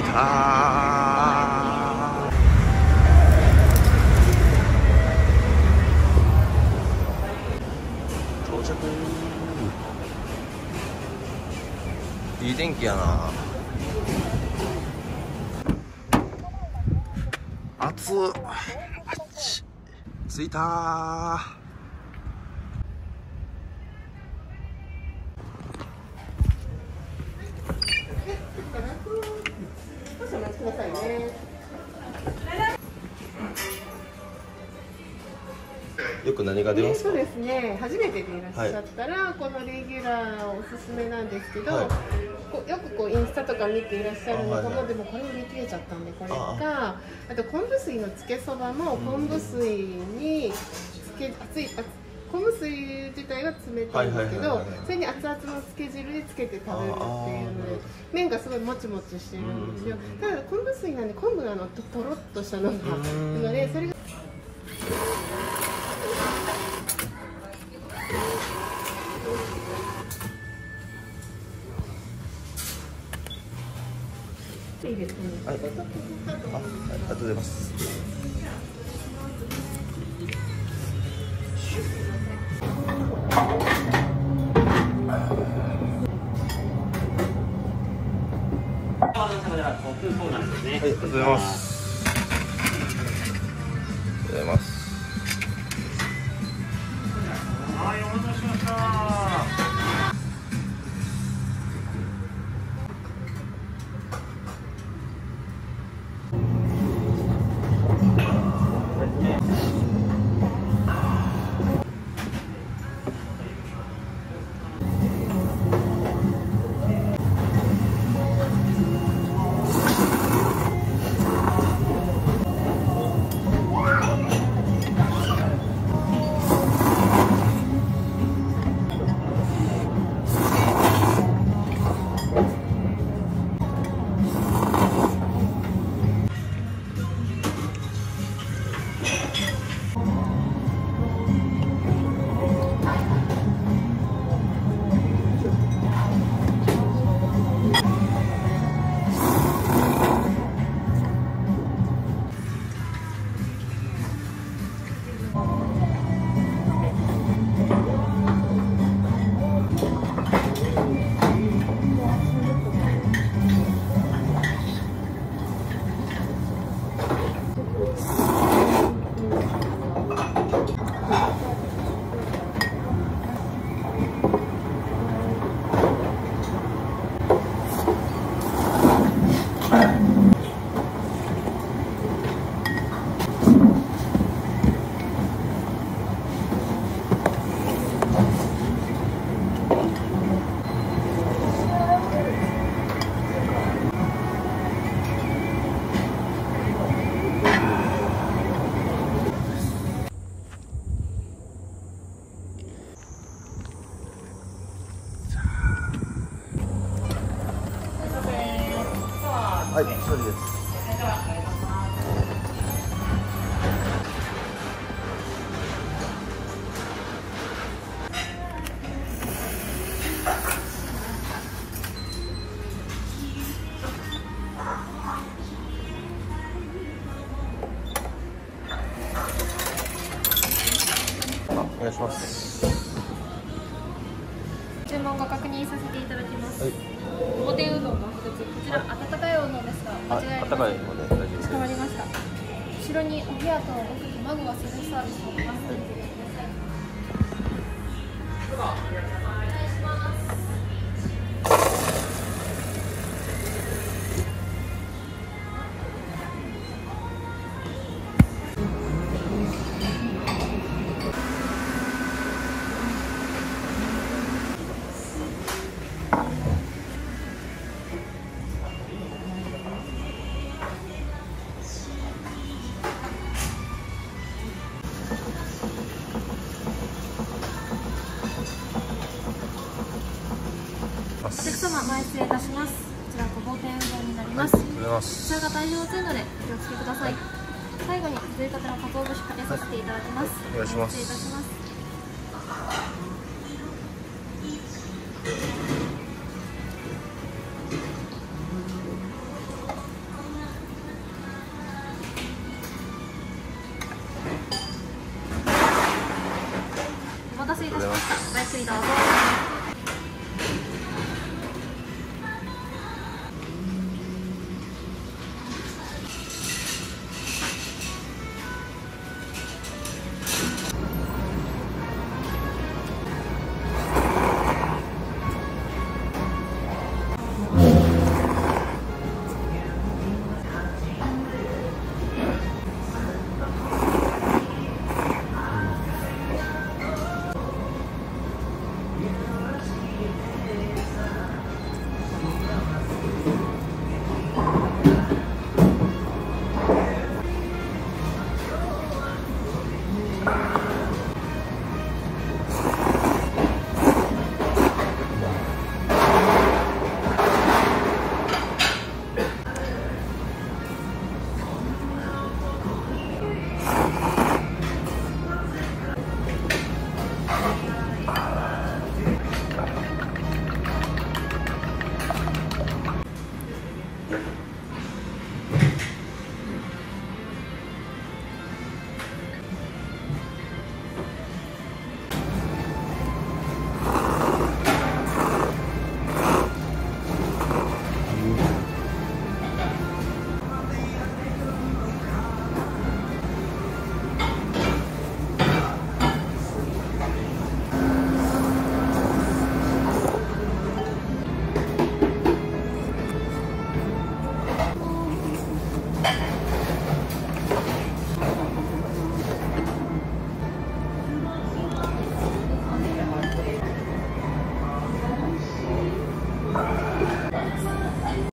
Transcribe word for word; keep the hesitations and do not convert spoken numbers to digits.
到着。いい天気やな。暑っ。あっち着いたー。よく何が出ますか？ そうですね。初めてでいらっしゃったら、はい、このレギュラーおすすめなんですけど、はい、こよくこうインスタとか見ていらっしゃるのかも、はいはい、でもこれ売り切れちゃったんでこれか、あと昆布水のつけそばも昆布水につけ熱い昆布水自体は冷たいんですけど、それに熱々のつけ汁でつけて食べるっていうので、麺がすごいもちもちしてるんですよ。ただ昆布水なんで昆布があのととろっとしたのがあるので、それがいいですね。 はい。あ、ありがとうございます。はい、ありがとうございます。ありがとうございます。はい、お待たせしました。はい、処理です。あ、お願いします。 注文ご確認させていただきます。 はい。 ごてんうどんの一つ、こちら温かいおうどんですが、間違いありません。 温かいので大丈夫です。 かしこまりました。後ろにお冷やと卵がセルフサービスになります。はいお客様、前失礼いたします。こちらごぼう天うどんになります。はい、こちらが大量熱いのでお気をつけください。最後に作りたての鰹節かけさせていただきます。 お願いします。 失礼いたします。